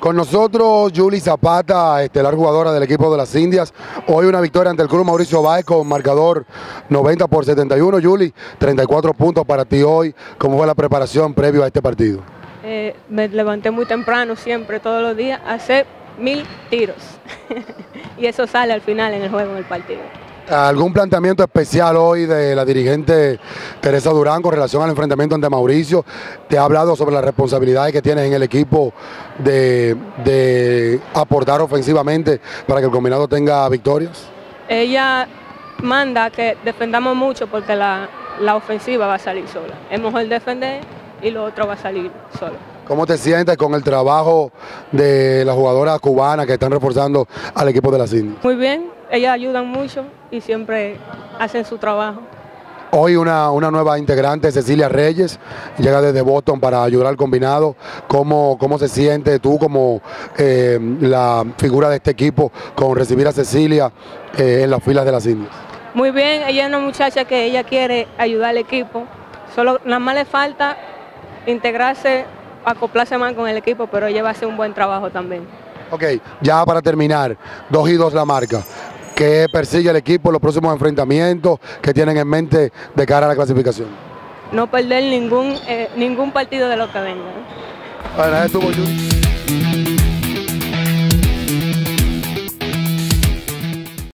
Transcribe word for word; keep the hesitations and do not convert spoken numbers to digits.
Con nosotros Yuli Zapata, estelar jugadora del equipo de las Indias. Hoy una victoria ante el club Mauricio Báez con marcador noventa por setenta y uno. Yuli, treinta y cuatro puntos para ti hoy. ¿Cómo fue la preparación previo a este partido? Eh, me levanté muy temprano siempre, todos los días, a hacer mil tiros. Y eso sale al final en el juego, en el partido. ¿Algún planteamiento especial hoy de la dirigente Teresa Durán con relación al enfrentamiento ante Mauricio? ¿Te ha hablado sobre las responsabilidades que tienes en el equipo de, de aportar ofensivamente para que el combinado tenga victorias? Ella manda que defendamos mucho porque la, la ofensiva va a salir sola. Es mejor defender y lo otro va a salir solo. ¿Cómo te sientes con el trabajo de las jugadoras cubanas que están reforzando al equipo de las Indias? Muy bien, ellas ayudan mucho y siempre hacen su trabajo. Hoy una, una nueva integrante, Cecilia Reyes, llega desde Boston para ayudar al combinado. ¿Cómo, cómo se siente tú como eh, la figura de este equipo con recibir a Cecilia eh, en las filas de las Indias? Muy bien, ella es una muchacha que ella quiere ayudar al equipo. Solo nada más le falta integrarse, acoplarse más con el equipo, pero ella va a hacer un buen trabajo también. Ok, ya para terminar, dos y dos la marca. ¿Qué persigue el equipo en los próximos enfrentamientos que tienen en mente de cara a la clasificación? No perder ningún, eh, ningún partido de lo que venga. Bueno, estuvo Yuli.